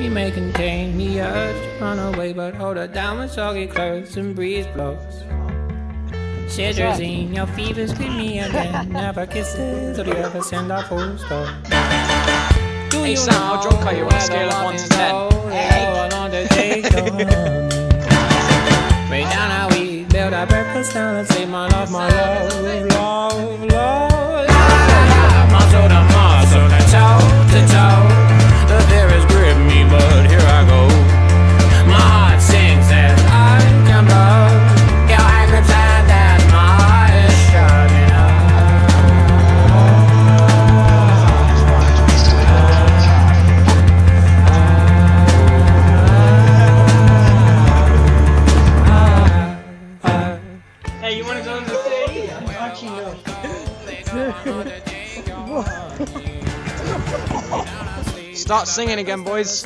He may contain the urge to run away, but hold her down with soggy clothes and breeze blows. Cetirizine, your fever's with me again. Never kisses, or do you ever send a full stop? Hey Sam, how drunk are you on a scale of 1 to 10? Way down how we build our breakfast down and say my love, love, love. Muscle to muscle, to toe to toe. The fear has gripped me, but here I go. My heart sings as I jump up. Your anger tied that my eyes shutting up. Hey, you wanna go on the stage? Start singing again, boys.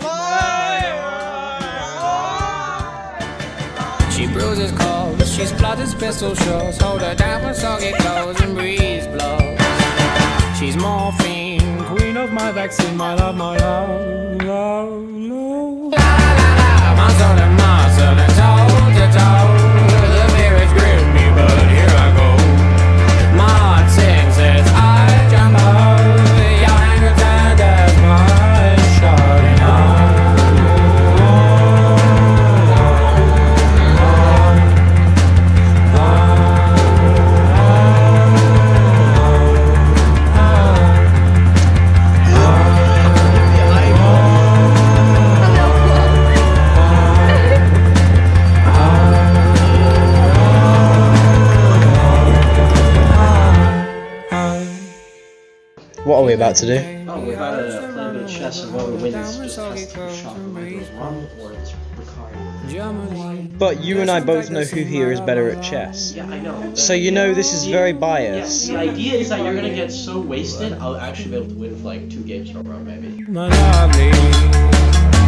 She bruises calls, she splutters pistol shots. Hold her down with soggy clothes and breeze blows. She's morphine, queen of my vaccine. My love, love, love. Muscle to muscle and toe to toe. The fear has gripped me, but here I go. My heart sings as I jump up. Your anger turned as my shutting up. What are we about to do? Oh, we're about to play a bit of chess, and whoever wins just has to shot if it goes wrong, or it's Ricardo. But you and I both know who here is better at chess. Yeah, I know. So you know this is very biased. Yeah, the idea is that you're gonna get so wasted, I'll actually be able to win for like 2 games in a row, maybe. My lovely.